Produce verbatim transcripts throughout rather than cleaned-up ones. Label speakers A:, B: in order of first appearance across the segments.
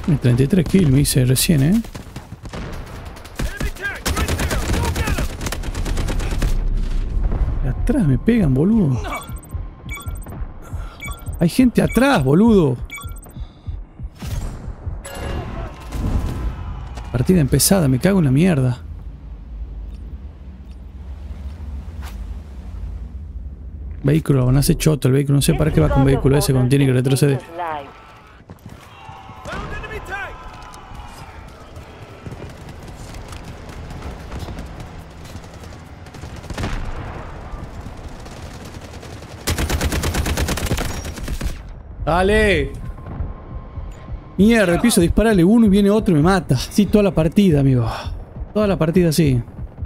A: treinta y tres kills me hice recién, eh. De atrás me pegan, boludo. Hay gente atrás, boludo. Partida empezada, me cago en la mierda. Vehículo, no hace choto el vehículo. No sé para qué va con vehículo ese cuando tiene que retroceder. ¡Dale! Mierda, empiezo a dispararle uno y viene otro y me mata. Sí, toda la partida, amigo. Toda la partida así.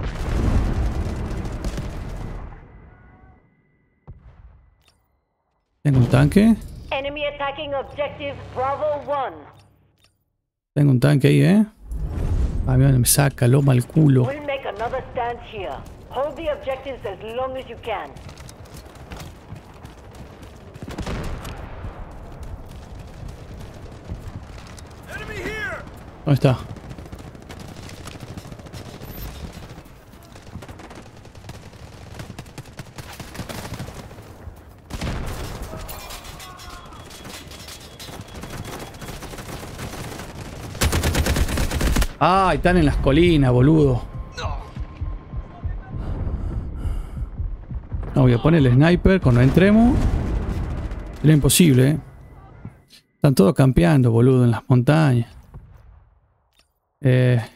A: Tengo un tanque. Tengo un tanque ahí, ¿eh? Ah, mira, me saca loma al culo. ¿Dónde está? Ah, están en las colinas, boludo. No, voy a poner el sniper cuando entremos. Era imposible, eh. Están todos campeando, boludo, en las montañas. Eh...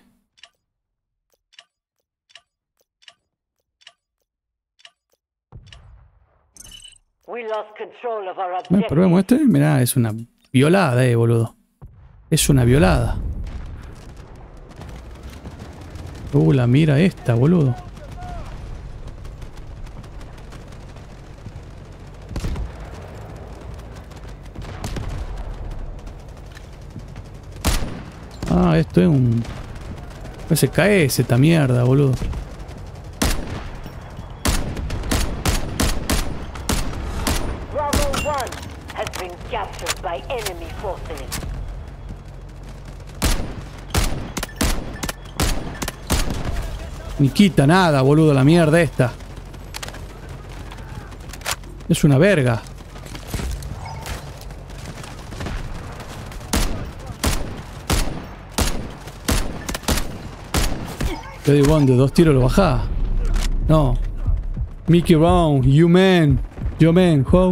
A: Bueno, probemos este. Mirá, es una violada, eh, boludo. Es una violada. Uh, la mira esta, boludo. Ah, esto es un... Se cae ese, esta mierda, boludo. Ni quita nada, boludo, la mierda esta. Es una verga. Te digo, de dos tiros lo bajá. No. Mickey Round, you man. You man, how?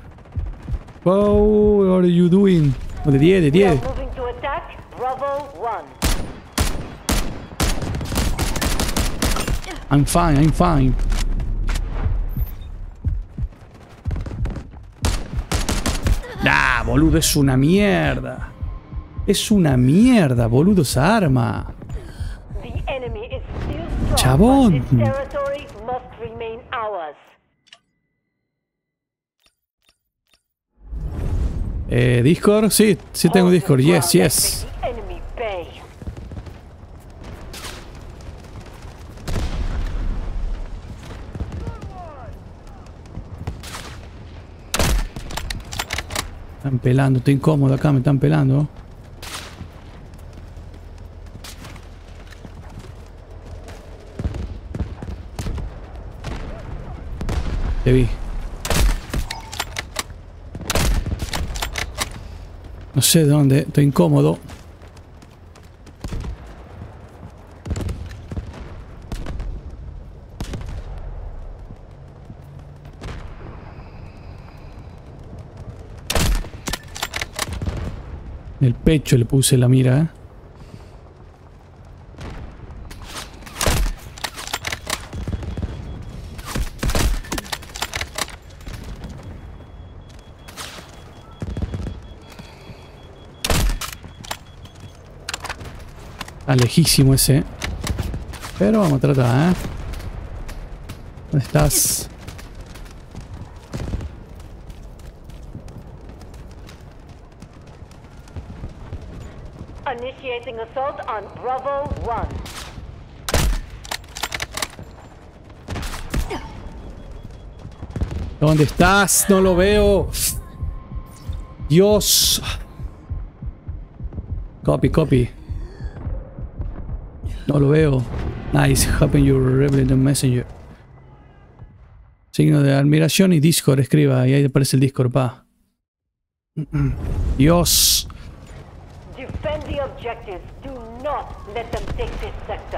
A: How are you doing? Oh, de diez, de diez. I'm fine, I'm fine. Nah, boludo, es una mierda. Es una mierda, boludo, esa arma. Chabón. Eh, Discord, sí, sí tengo Discord, yes, yes. Están pelando, estoy incómodo acá, me están pelando. Te vi. No sé de dónde, estoy incómodo. En el pecho le puse la mira, ¿eh? Está lejísimo ese. Pero vamos a tratar, ¿eh? ¿Dónde estás?
B: Initiating assault on Bravo one.
A: ¿Dónde estás? No lo veo. Dios. Copy, copy. No lo veo. Nice, open your Rebel Messenger. Signo de admiración y Discord, escriba. Y ahí aparece el Discord, pa. Dios.
B: Defend the objectives. Do not let them take this sector.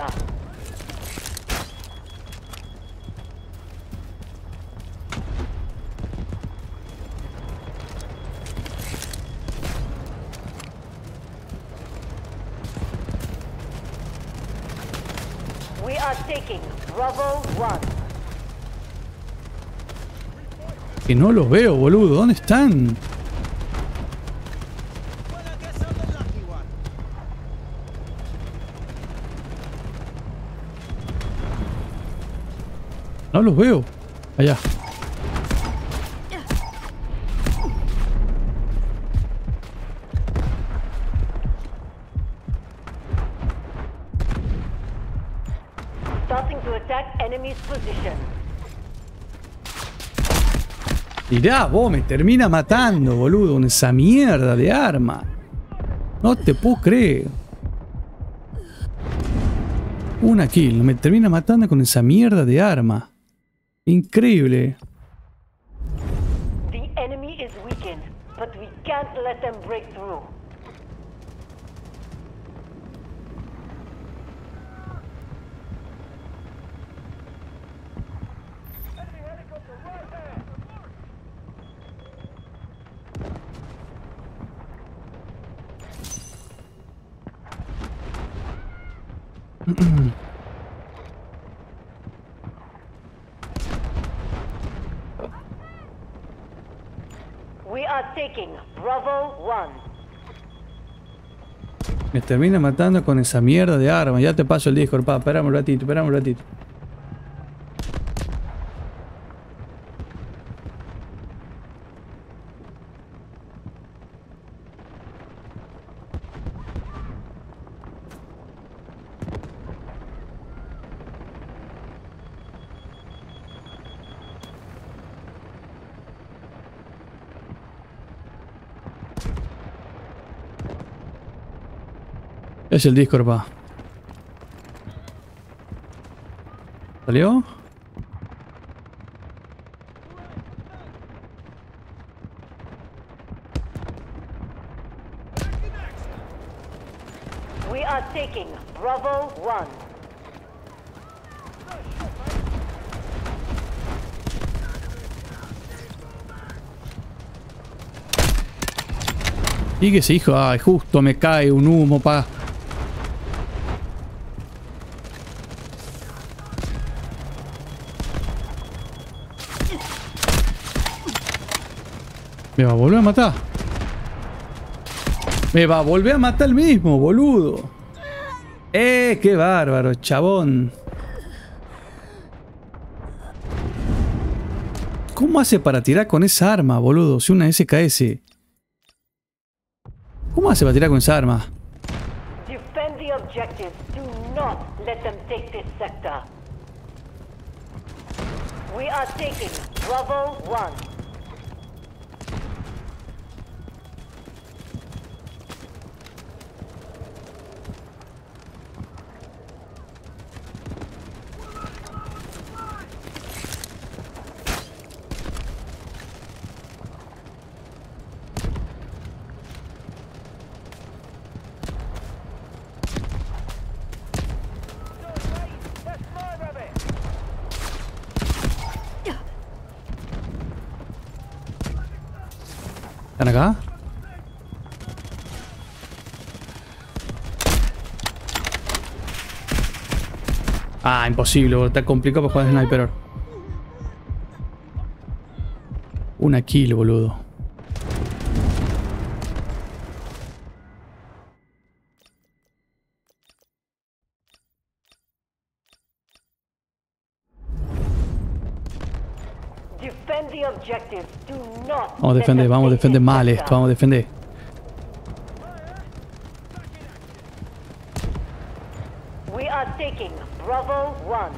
B: We are taking Bravo one.
A: Que no los veo, boludo. ¿Dónde están? No los veo. Allá.
B: Starting to attack enemy's position.
A: Mirá, vos me termina matando, boludo, con esa mierda de arma. No te puedo creer. Una kill, me termina matando con esa mierda de arma. Increíble.
B: The enemy is weakened, but we can't let them break through. We are taking Bravo one.
A: Me termina matando con esa mierda de arma. Ya te paso el Discord, pa. Esperame un ratito, esperame un ratito. Es el Discord, pa. ¿Salió?
B: We are taking Bravo one.
A: Fíjese, hijo. Ay, justo me cae un humo, pa. Me va a volver a matar. Me va a volver a matar el mismo, boludo. Eh, qué bárbaro, chabón. ¿Cómo hace para tirar con esa arma, boludo? Si una S K S. ¿Cómo hace para tirar con esa arma?
B: Defend the objectives. Do not let them take this sector. We are taking Bravo one.
A: ¿Están acá? Ah, imposible, boludo. Está complicado para jugar de sniper. Una kill, boludo.
B: Defend the objectives. Do not
A: Vamos a
B: let
A: defender,
B: them
A: vamos a
B: take
A: defender
B: this
A: mal
B: sector.
A: esto, vamos a defender.
B: We are taking Bravo one.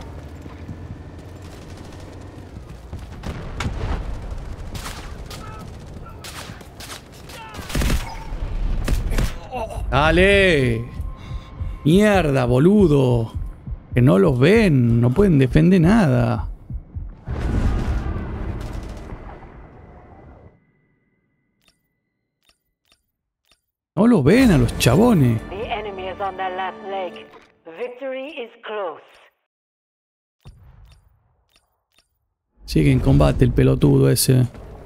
A: Dale. Mierda, boludo. Que no los ven. No pueden defender nada. No los ven a los chabones.
B: The enemy is on their last leg. Victory is close.
A: Sigue en combate el pelotudo ese.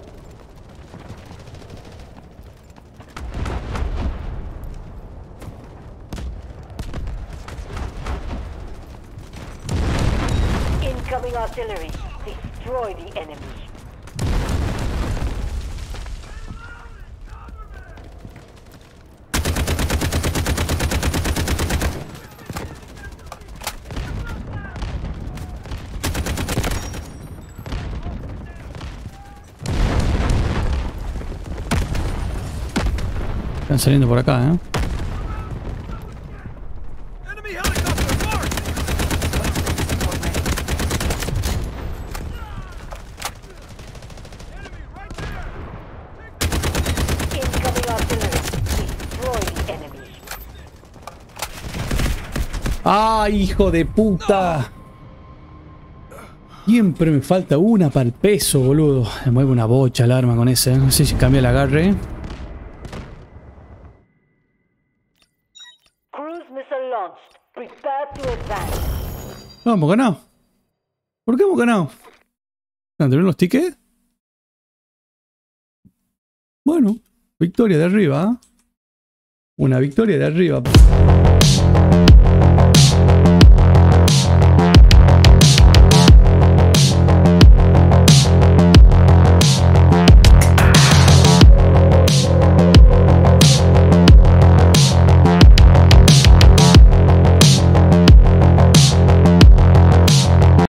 B: Incoming artillery. Destroy the enemy.
A: Están saliendo por acá, ¿eh? ¡Ah, hijo de puta! Siempre me falta una para el peso, boludo. Me mueve una bocha el arma con ese. No sé si cambia el agarre.
B: Cruise missile launched. Prepare to advance.
A: No, hemos ganado. ¿Por qué hemos ganado? ¿Tendrán los tickets? Bueno, victoria de arriba. ¿Eh? Una victoria de arriba.